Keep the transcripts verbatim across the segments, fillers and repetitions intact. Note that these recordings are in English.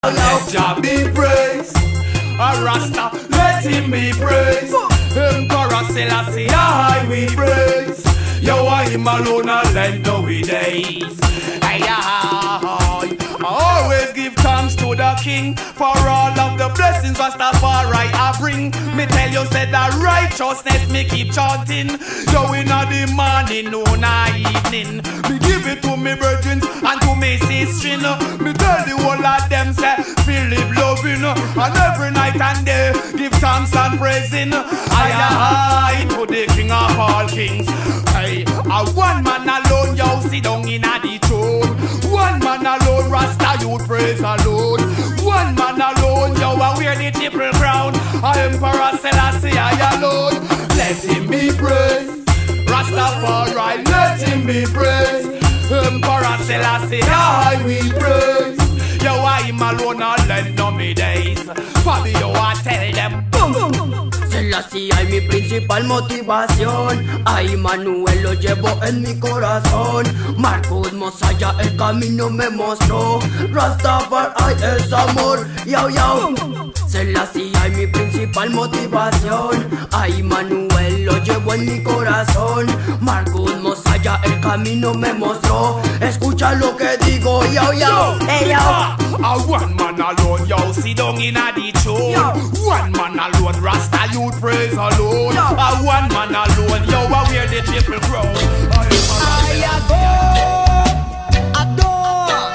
Let Jah be praised. A Rasta, let him be praised. Emperor Selassie, I we praise. Yo, I him alone and lend no we days. Aye, aye, I always give thanks to the King for all of the blessings Rastafari I bring. Me tell you, said that righteousness me keep chanting. Yo, in the morning, noon and evening, me give it to me brethren and to me sister. Me tell the whole of them say, feel live loving, and every night and day give thanks and praising. Aye, aye, to the King of all kings. Aye, a one man alone, yo, sit down in a the throne. One man alone, Rasta youth praise alone. One man alone, yo, I wear the triple crown. I Emperor Selassie, I alone. Let him be praised. Rastafari, let him be praised. Emperor Selassie, I we praise. Yo, I him alone, I lend no me days. Fabio, I tell them, boom, boom. Selassie, ay mi principal motivación. Ay, Manuel lo llevo en mi corazón. Marcos Mosaya el camino me mostró. Rastafari es amor, yo, yo. Selassie, ay mi principal motivación. Ay, Manuel lo llevo en mi corazón. Marcos Mosaya el camino me mostró. Escucha lo que digo, yo, yo. Hey, yo. A one man alone, yo, sit down in a the throne. One man alone, Rasta youth praise alone. Yo. A one man alone, yo, I wear the triple crown. I adore, adore.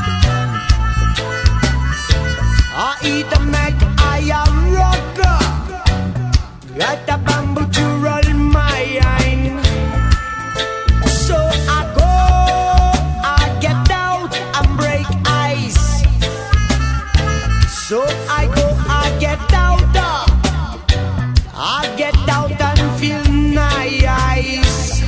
I eat a mac, I am rocker. Got a bamboo to roll my iron. So I go, I get out and break ice. So I go, I get out, uh, I get out and feel nice.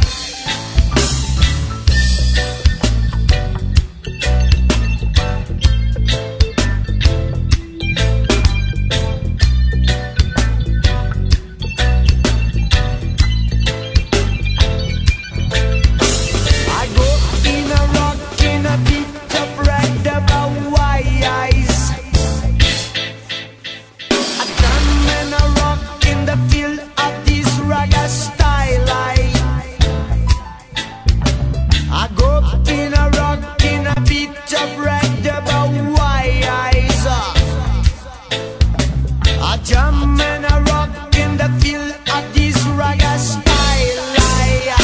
I go in a rock, in a bit of red about white eyes. The feel of this ragga style, I, I go up in a rock in a bit of red about white eyes. I jump in a rock in the feel of this ragga style, I.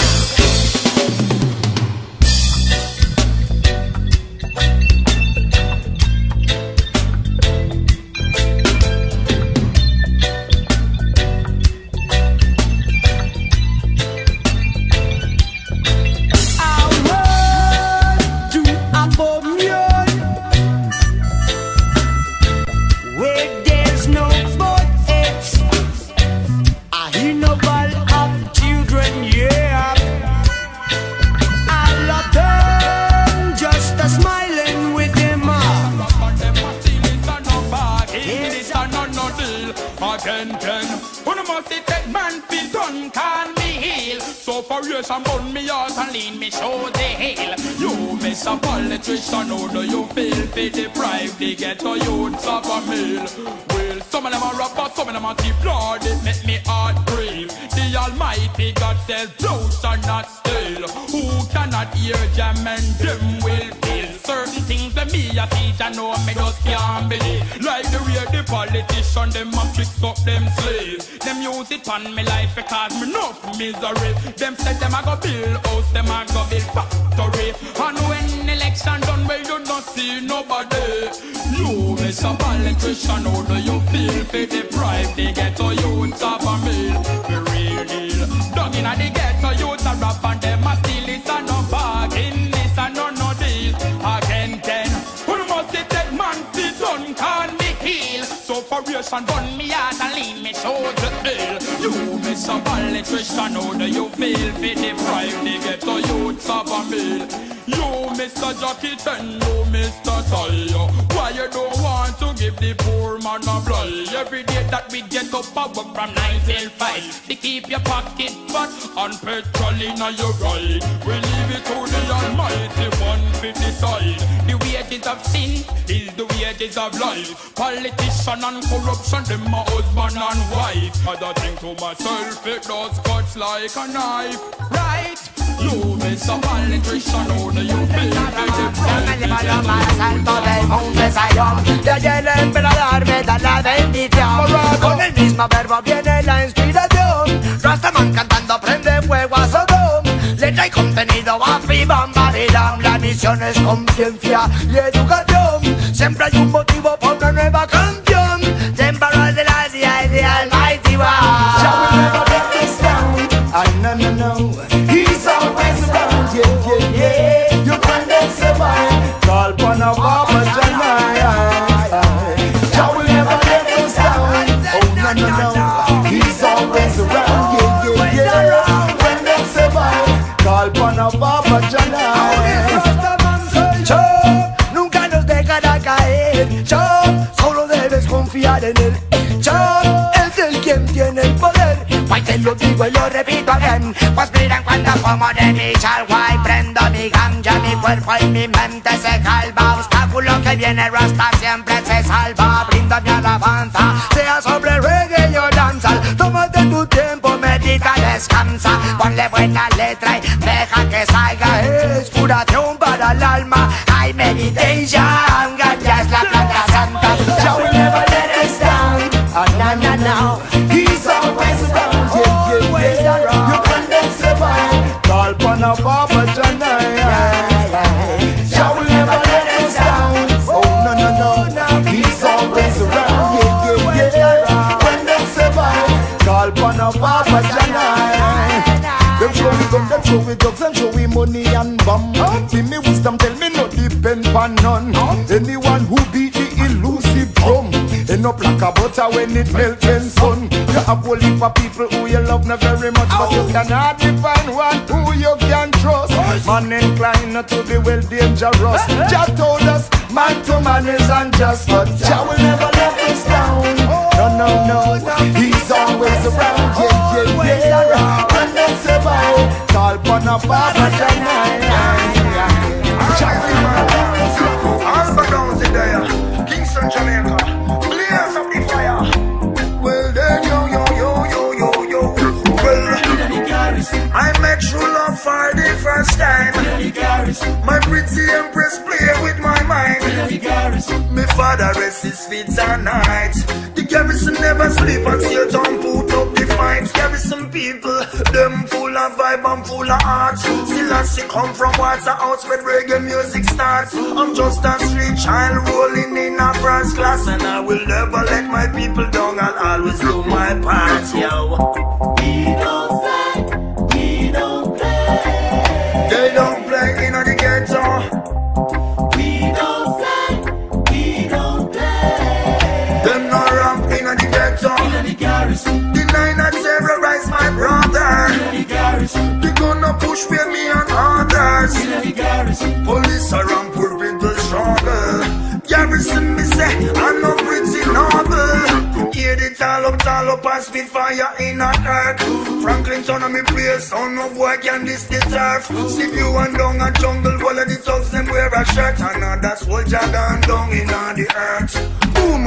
And burn me out and lean me show the hail. You miss a politician, how do you feel? Feel deprived, they get a youths of a meal. Well, some of them are rappers, some of them are deep blood. It make me heart breathe. The Almighty God says, thou shalt not steal. Who cannot hear jam and them will feel certain things that me a teach and know me just can't believe. Like the way the politician, them a tricks up them slaves. Them use it on me life because me enough misery. Them say them a go build house, them a go build factory. And when election done, well you don't see nobody. You miss a politician, how do you feel? For deprived, they get a youth of a meal. The real deal. Dug in a the ghetto, youth a rap and them a steal. It's a no bargain, it's a no no deal. Again ten, who must it take man sit done can be healed. So for ration burn me out and leave me show the hill. You miss a politician, how do you feel? For deprived, they get a youth of a meal. You Mister Jackie Ten, you Mister Tire. Why you don't want to give the poor man a fly? Every day that we get up I work from nine till five. To keep your pocket fat and petrol in your ride. We leave it to the Almighty one to decide. The wages of sin is the way stages of life. Politician and corruption, them my husband and wife. Other thing to myself, it does cuts like a knife. Right? You miss a politician, how do you feel? Santo del monte Sayón, de ayer el emperador me da la bendición. Con el mismo verbo viene la inspiración. Rastaman cantando prende fuego a Sodom. Letra y contenido a Bam Baridam. La misión es conciencia y educación. Siempre hay un motivo para una nueva canción. Temporal de la Asia y de Almighty One. Shall we never let this down? Ah, no, no, no. He's always around, yeah, yeah, yeah. You can survive. Call upon a Baba Janai. Shall we never let this down? Oh, no, no, no. He's always around, yeah, yeah, yeah. When they survive. Call upon a Baba Janai. Chop, nunca nos dejará caer. Chop, solo debes confiar en él. Chop, es el quien tiene el poder. Guay, te lo digo y lo repito again. Pues miran cuando como de mi guay. Prendo mi ganja, mi cuerpo y mi mente se calva. Obstáculo que viene Rasta siempre se salva. Brindo mi alabanza, sea sobre reggae o danza. Tómate tu tiempo, medita, descansa. Ponle buena letra y deja que salga. Es curación para el alma. Hay meditation, ganja es la planta santa. Shall we never let us down? Oh, no, no, no. He's always around, yeah, yeah, yeah. You can then survive. Call upon a Baba Janai. Shall we never let us down? Oh, no, no, no. He's always around, yeah, yeah, yeah. When they survive. Call upon a Baba Janai. Them show we gun, them show we drugs, them show we money and bomb. Give me wisdom, tell me no depend on none. Anyone who beat the elusive drum end up like a butter when it melts in sun. You have a heap of people who you love not very much, but you can hardly find one who you can trust. Man inclined to be well dangerous. Jah told us man to man is unjust, but Jah will never let us down. No, no, no, he's always around. Yeah, yeah, yeah. When they survive, call upon a Baba Janai. Alba down there, Kingston, Jamaica. Blaze up the fire. Well then, yo, yo, yo, yo, yo, yo. Well, I met true love for the first time. My pretty empress play with my mind. My father rests his feet at night. The garrison never sleep until Tom put up the fight. Garrison people, them full of vibe and full of heart. Still I see come from Waterhouse when reggae music starts. I'm just a street child rolling in a first class, and I will never let my people down. I'll always do my part, yo. We don't fight, we don't play. They don't play in the ghetto. We don't fight, we don't play. Them no ramp in the ghetto. In the garrison, Deny not terrorize my brother. in the garrison, They gonna push with me and others. in the garrison. Police around poor people struggle. Garrison me say I'm not pretty noble. Hear the tall up, tall up and spit fire in a dark. Franklin turn on me place, so no boy can this the turf. Slip you and down a jungle, all of the thugs them wear a shirt. And now that's soldier gone down in on the earth. Boom!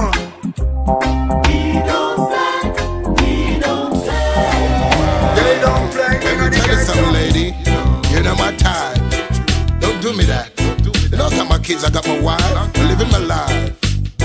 We don't fight, we don't play. They don't play in the Tell you something, ghetto. lady. You know my time. Don't do me that. You know I got my kids, I got my wife, I'm living my life.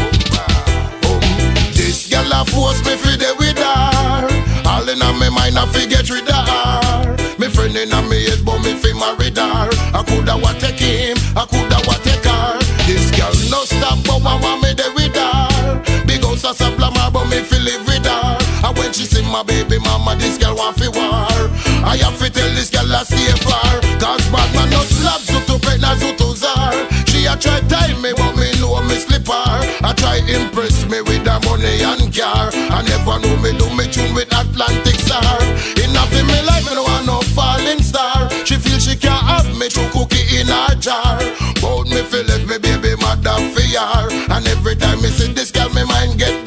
Oh, this girl a force me for the with her. All in on me mind I forget rid of her. Me friend in on me is but me fi marry her. I coulda wa take him, I coulda wa take her. This girl no stop but I want me there with her. Big house a saplamar but me fi live with her. And when she see my baby mama, this girl want fi war. I have to tell this girl I stay far. Cause bad man no slap Zutu Pena Zutu Zar. She a try tell me but me know me slip her. I try impress me with the money and car. I never know me do me tune with Atlantic Star. Enough in me life me no want no falling star. She feel she can't have me through cookie in a jar. Bout me feel let me baby mother fear. And every time me see this girl me mind get